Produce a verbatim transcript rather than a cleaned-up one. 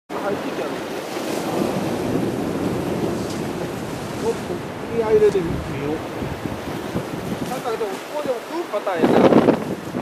入ってきたの。もっと気合い入れてみよう。なんかでもここでも食うパターンやな。